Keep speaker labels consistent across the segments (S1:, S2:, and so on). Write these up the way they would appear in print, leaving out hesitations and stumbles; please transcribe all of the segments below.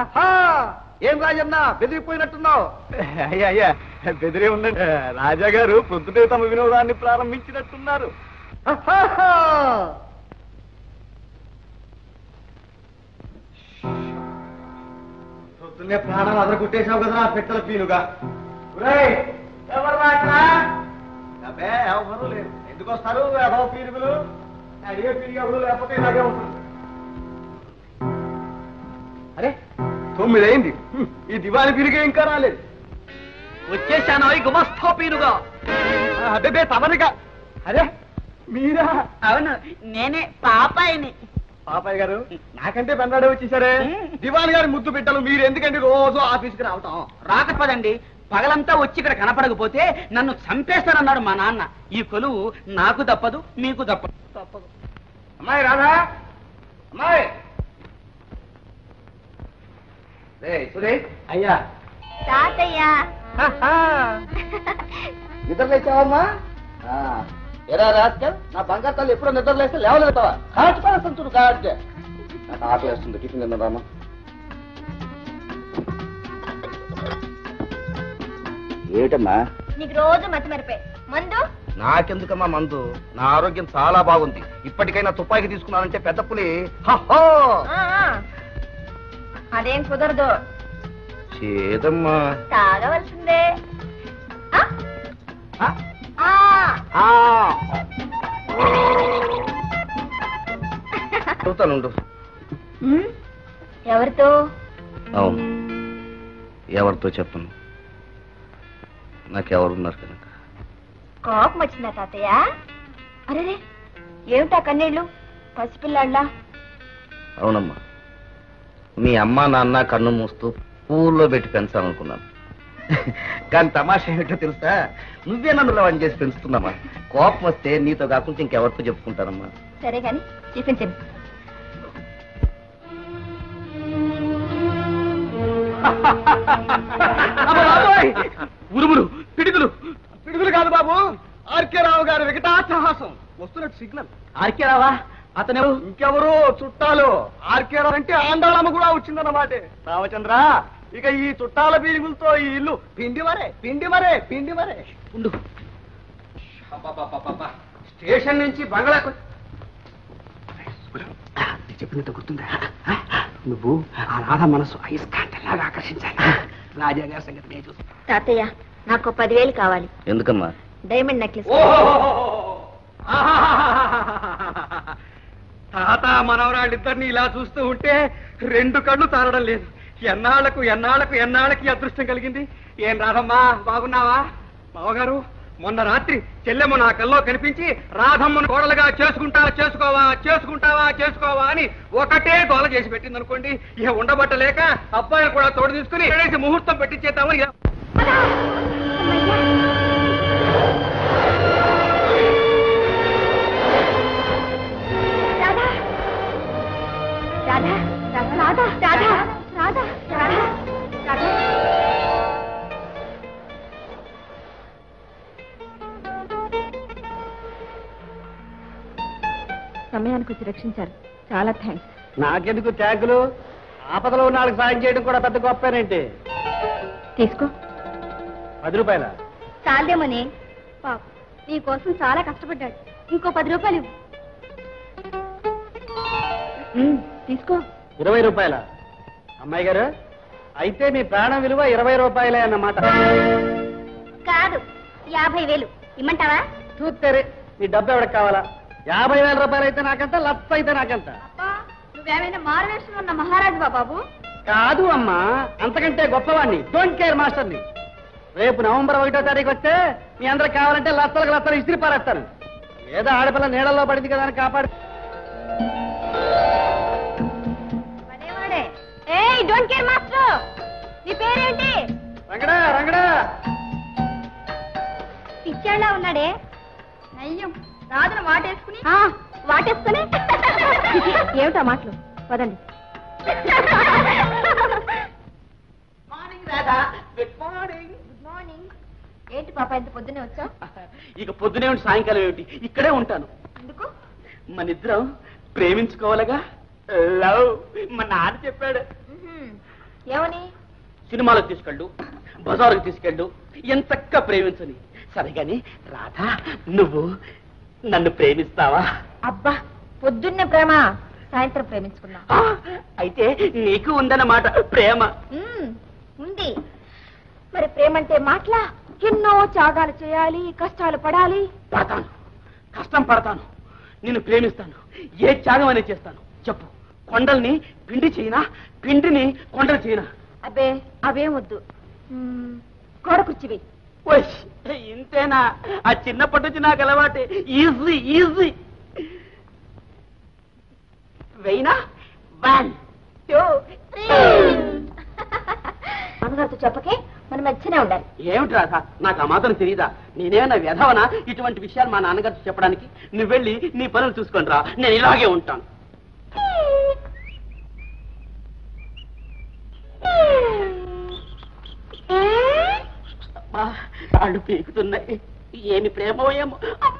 S1: ఏం రాజన్న బెదిరిపోయినట్టున్నావు? అయ్యా అయ్యా బెదిరే ఉందండి. రాజాగారు పొద్దుటే తమ వినోదాన్ని ప్రారంభించినట్టున్నారు. పొద్దున్నే ప్రాణం అదర కుట్టేశావు కదా పెట్టల పీనుగా. ఎవరు ఎవరు లేరు. ఎందుకు వస్తారు ఎవరో పీరుగులు? అడిగే పీరుగు ఎవరు లేకపోతే ఇలాగే ఉంటుంది. అరే 9 అయింది. ఈ దివాళి పీరుగే ఇంకా రాలేదు. వచ్చేసాను గుమస్తా పీరుగా. అబ్బే తమరిగా. అరే మీరా?
S2: అవును నేనే పాపాయిని.
S1: పాపాయ్ గారు నాకంటే పెండాడే వచ్చేసారే. దివాళి గారి ముద్దు బిడ్డలు మీరు ఎందుకండి రోజు ఆఫీస్కి రావటం?
S2: రాకపోదండి, పగలంతా వచ్చి ఇక్కడ కనపడకపోతే నన్ను చంపేస్తానన్నాడు మా నాన్న. ఈ కొలువు నాకు తప్పదు, మీకు తప్పదు.
S1: అమ్మాయి రాధా, అమ్మాయి అయ్యా నిద్ర లేచావమ్మా? ఎరా రాస్కల్, నా బంగారు తల్లి ఎప్పుడో నిద్ర లేస్తే లేవలేతావా? కాల్చిపోయేస్తాను చూడు. కాల్చే నాకు ఆకలి వేస్తుంది. టిఫిన్ తిన్నారామా? ఏమిటమ్మా?
S3: నీకు రోజు మతి మరిపోయి మందు?
S1: నాకెందుకమ్మా మందు? నా ఆరోగ్యం చాలా బాగుంది. ఇప్పటికైనా తుపాకీ తీసుకున్నానంటే పెద్ద పులి.
S3: అదేం కుదరదు.
S1: చేదమ్మా
S3: తాగవలసిందే.
S1: చూస్తానుండు.
S3: ఎవరితో?
S1: అవును, ఎవరితో చెప్పను. నాకెవరున్నారు కనుక.
S3: కోపం వచ్చిందా తాతయ్య? అరే ఏమిటా కన్నీళ్ళు పసిపిల్లాళ్ళ?
S1: అవునమ్మా, మీ అమ్మ నాన్న కన్ను మూస్తూ పూల్లో పెట్టి పెంచాలనుకున్నాను. కానీ తమాషా ఏమిటో తెలుసా? నువ్వే నన్ను రవాణా చేసి పెంచుతున్నామా. కోపం వస్తే నీతో కాకుండా ఇంకెవరితో చెప్పుకుంటానమ్మా.
S3: సరే గాని టిఫిన్ తిను.
S1: ఉరుములు పిడుగులు. పిడుగులు కాదు బాబు, ఆర్కే రావు గారి వికటాట్టహాసం. వస్తున్నట్టు సిగ్నల్.
S2: ఆర్కే రావా? అతను
S1: ఇంకెవరు? చుట్టాలు. ఆర్కే రావు అంటే ఆండాళమ్మ కూడా వచ్చిందన్నమాట. రామచంద్ర, ఇక ఈ చుట్టాల పీరుగులతో ఈ ఇల్లు పిండి మరే పిండి మరే పిండి మరే.
S2: ఉండు.
S1: స్టేషన్ నుంచి బంగ్లా
S2: చెప్పినట్టు గుర్తుందా? నువ్వు ఆ రాధ మనసు ఐస్కాంతలాగా ఆకర్షించాలి. రాజా గారి సంగతి నేను చూస్తా.
S3: తాతయ్య నాకు 10,000 కావాలి.
S1: ఎందుకమ్మా?
S3: Diamond necklace.
S1: తాత మనవరాళ్ళిద్దరిని ఇలా చూస్తూ ఉంటే 2 కళ్ళు తారడం లేదు. ఎన్నాళ్ళకి అదృష్టం కలిగింది. ఏం రాధమ్మా, బాగున్నావా? మావగారు, మొన్న రాత్రి చెల్లెమ్మ నా కల్లో కనిపించి రాధమ్మను కోడలుగా చేసుకోవా అని ఒకటే గోల చేసి పెట్టింది అనుకోండి. ఇక ఉండబట్టలేక అబ్బాయిని కూడా తోడు తీసుకుని ముహూర్తం పెట్టించేద్దామని.
S3: సమయానికి వచ్చి రక్షించారు. చాలా థ్యాంక్స్.
S1: నాకెందుకు ట్యాంకులు? ఆపదలో ఉన్న వాళ్ళకి సాయం చేయడం కూడా పెద్ద గొప్పేనంటే.
S3: తీసుకో.
S1: 10 రూపాయల
S3: చాలేమని పాప నీ కోసం చాలా కష్టపడ్డాడు. ఇంకో 10 రూపాయలు ఇవ్వు. తీసుకో.
S1: 20 రూపాయల. అమ్మాయి గారు, అయితే మీ ప్రాణం విలువ 20 రూపాయలే అన్నమాట.
S3: కాదు, 50,000 ఇమ్మంటావా?
S1: చూస్తే మీ డబ్బు ఎవరికి కావాలా? 50,000 రూపాయలు అయితే నాకంత, లక్ష అయితే నాకంత.
S3: నువ్వేమైనా మారువేషంలో ఉన్న మహారాజువా బాబు?
S1: కాదు అమ్మా, అంతకంటే గొప్పవాణ్ణి, డోంట్ కేర్ మాస్టర్ని. రేపు నవంబర్ 1వ తారీఖు వస్తే మీ అందరికి కావాలంటే లక్షలు ఇస్త్రీ పారేస్తాను. ఏదో ఆడపిల్ల నీళ్ళల్లో పడింది కదా అని కాపాడు.
S3: డోంట్ కేర్ మాస్టర్, నీ పేరేంటి?
S1: రంగడా
S3: పిచ్చాళ్ళ ఉన్నాడే. నయ్యం రాజును వాటేసుకుని ఏమిటా మాటలు? పదండి.
S2: Good morning.
S3: ఏంటి పాప ఇంత పొద్దునే వచ్చావు?
S2: ఇక పొద్దునే ఉండి సాయంకాలం ఏమిటి, ఇక్కడే ఉంటాను.
S3: ఎందుకు?
S2: మనిద్దరం ప్రేమించుకోవాలగా. లవ్ మా నాన్న చెప్పాడు.
S3: ఏమని?
S2: సినిమాలకు తీసుకెళ్ళు, బజారుకు తీసుకెళ్ళు, ఎంతక్క ప్రేమించని. సరే గాని రాధా, నువ్వు నన్ను ప్రేమిస్తావా?
S3: అబ్బా, పొద్దున్నే ప్రేమ, సాయంత్రం ప్రేమించుకున్నా.
S2: అయితే నీకు ఉందన్నమాట ప్రేమ.
S3: ఉంది. మరి ప్రేమంటే మాటలా? ఎన్నో త్యాగాలు చేయాలి, కష్టాలు పడాలి.
S2: పడతాను, కష్టం పడతాను, నిన్ను ప్రేమిస్తాను. ఏ త్యాగం అనేది చేస్తాను చెప్పు. కొండల్ని పిండి చేయనా, పిండిని కొండలు చేయనా?
S3: అబ్బే, అవేం వద్దు. గోడ కుర్చీవి.
S2: ఇంతేనా? ఆ చిన్నప్పటి నుంచి నాకు అలవాటే. Easy easy. వెయినా? 1 2 3.
S3: అమ్మగారితో చెప్పకే, మన మధ్యనే ఉండాలి.
S2: ఏమిటి రాధా, నాకు ఆ మాత్రం తెలియదా? నేనేమన్నా వ్యధవనా ఇటువంటి విషయాలు మా నాన్నగారితో చెప్పడానికి? నువ్వు వెళ్ళి నీ పనులు చూసుకొని రా, నేను ఇలాగే ఉంటాను. కాళ్ళు పీకుతున్నాయి. ఏమి ప్రేమో ఏమో.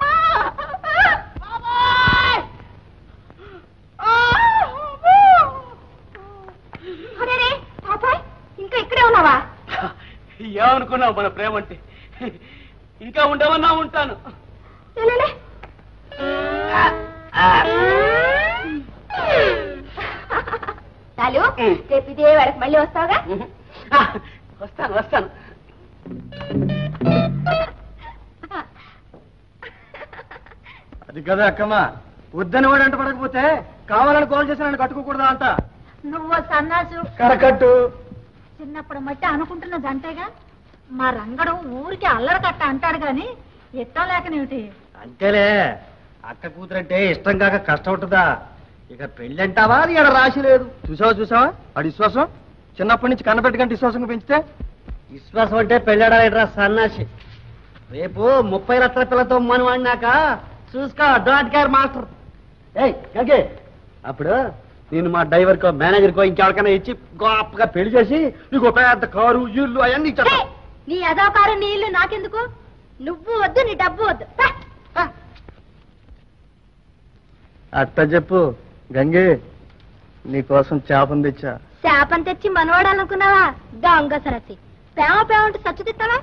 S3: ఇంకా ఇక్కడే ఉన్నావా?
S2: ఏమనుకున్నావు మన ప్రేమ అంటే? ఇంకా ఉండవన్నా ఉంటాను.
S3: చాలు, రేపు ఇదే వాడికి మళ్ళీ వస్తావుగా?
S2: వస్తాను వస్తాను.
S1: అది కదా అక్కమ్మ, వద్దని వాడు అంట పడకపోతే కావాలని కాల్ చేసి నన్ను కట్టుకోకూడదా అంట.
S3: నువ్వు సన్నాసు
S1: కరకట్టు.
S3: చిన్నప్పుడు మట్టి అనుకుంటున్నది అంటేగా. మా రంగడం ఊరికి అల్లరి కట్ట అంటాడు గాని ఇష్టం లేకనేమిటి?
S1: అంతేలే, అక్క కూతురంటే ఇష్టం కాక కష్టం ఉంటుందా? ఇక పెళ్ళి అంటావా? అది ఇక్కడ రాసి లేదు. చూసావా వాడి విశ్వాసం? చిన్నప్పటి నుంచి కన్నపెట్టుకంటే విశ్వాసంగా పెంచితే. విశ్వాసం అంటే పెళ్ళాడా సన్నాసి. రేపు 30 లక్షల పిల్లతో మనం వాడినాక చూసుకో, డోంట్ కేర్ మాస్టర్. ఏయ్ అప్పుడు నేను మా డ్రైవర్కో మేనేజర్కో ఇంకెవరికైనా ఇచ్చి గొప్పగా పెళ్లి చేసి నీకు పెద్ద కారు, ఇల్లు అవన్నీ ఇచ్చా.
S3: నీ అదో కారు, నీ ఇల్లు నాకెందుకు? నువ్వు వద్దు, నీ డబ్బు వద్దు.
S1: అట్ట చెప్పు గంగే, నీకోసం చేపను తెచ్చా.
S3: చేపను తెచ్చి మనవాడాలనుకున్నావా? దొంగ సరసి. ప్రేమ ప్రేమ అంటే సచ్చు తిస్తావా?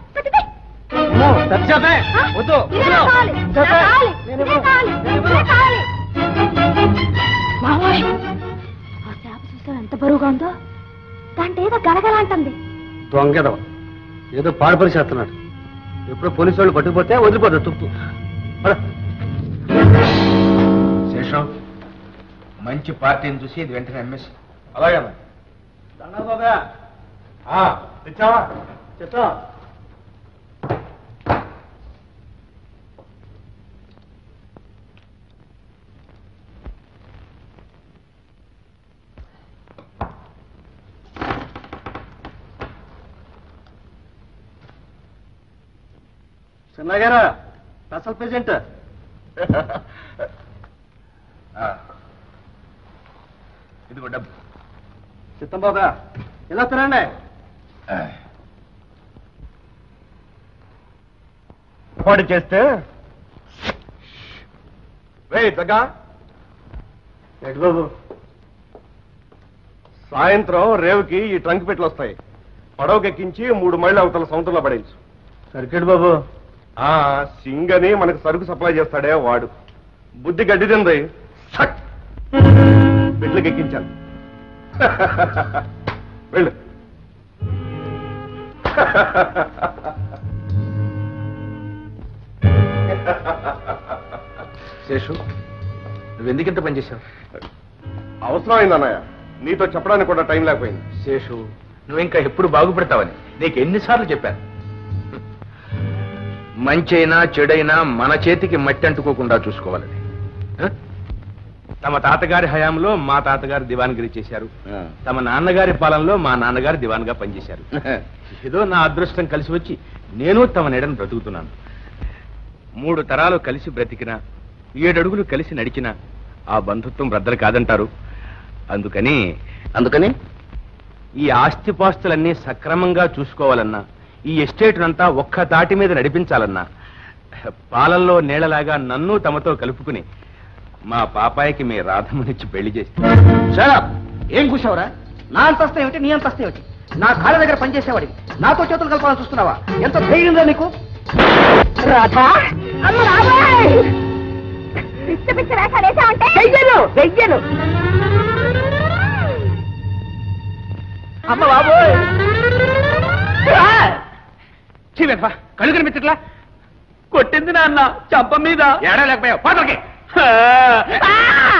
S3: ఆ చేప చూసావు ఎంత బరువుగా ఉందో? దాంట్లో ఏదో గలగల అంటుంది.
S1: దొంగదవ ఏదో పాడుపడి చేస్తున్నాడు. ఎప్పుడు పోలీసు వాళ్ళు పట్టుకుపోతే వదిలిపోతాడు తుప్పు.
S4: శేషం, మంచి పార్టీని చూసి ఇది వెంటనే అమ్మేసి.
S1: అలాగే బాబా.
S4: తెచ్చావా?
S1: చెప్తా. చిన్నగారా స్పెషల్ ప్రెజెంట్.
S4: ఇదిగో డబ్బు.
S1: చిత్తం బాబా, ఇలా తినండి.
S4: పాడు చేస్తే తగ్గ
S1: బాబు,
S4: సాయంత్రం రేవుకి ఈ ట్రంక్ పెట్లు వస్తాయి. పడవకెక్కించి 3 మైళ్ళ అవతల సముద్రంలో పడేయచ్చు.
S1: సరికెడు బాబు.
S4: సింగని మనకు సరుకు సప్లై చేస్తాడే వాడు. బుద్ధి గడ్డి తింది, పెట్లకి ఎక్కించాను. వెళ్ళు.
S5: శేషు, నువ్వెందుకింత పనిచేశావు?
S4: అవసరమైంది అన్నయ్య, నీతో చెప్పడానికి కూడా టైం లేకపోయింది.
S5: శేషు, నువ్వు ఇంకా ఎప్పుడు బాగుపడతావని నీకు ఎన్నిసార్లు చెప్పాను. మంచైనా చెడైనా మన చేతికి మట్టి అంటుకోకుండా చూసుకోవాలని. తమ తాతగారి హయాంలో మా తాతగారు దివాన్గిరి చేశారు. తమ నాన్నగారి పాలనలో మా నాన్నగారు దివాన్గా పనిచేశారు. ఏదో నా అదృష్టం కలిసి వచ్చి నేను తమ నీడను బ్రతుకుతున్నాను. 3 తరాలు కలిసి బ్రతికినా, 7 అడుగులు కలిసి నడిచినా ఆ బంధుత్వం బ్రద్దలు కాదంటారు. అందుకని ఈ ఆస్తిపాస్తులన్నీ సక్రమంగా చూసుకోవాలన్నా, ఈ ఎస్టేట్నంతా ఒక్క తాటి మీద నడిపించాలన్నా, పాలల్లో నీళ్లలాగా నన్ను తమతో కలుపుకుని మా పాపాయికి మీ రాధమ్మనిచ్చి పెళ్లి చేసి.
S1: ఏం కూర్చోవరా? నా అంతస్తు ఏమిటి, నీ అంతస్తు ఏమిటి?
S2: నా కాళ్ళ దగ్గర పనిచేసేవాడివి నాతో చేతులు కలపాలని చూస్తున్నావా? ఎంత ధైర్యంగా నీకు?
S3: రాధా అమ్మ రాబాయ్ పిచ్చి పిచ్చి వేషాలు వేసావంటే వెయ్యను వెయ్యను.
S2: అమ్మ బాబోయ్ చీవెప్ప కళ్ళు కనిపించట్లా? కొట్టింది నాన్న చంప మీద
S5: ఏడా లేకపోయావు పాత్రకి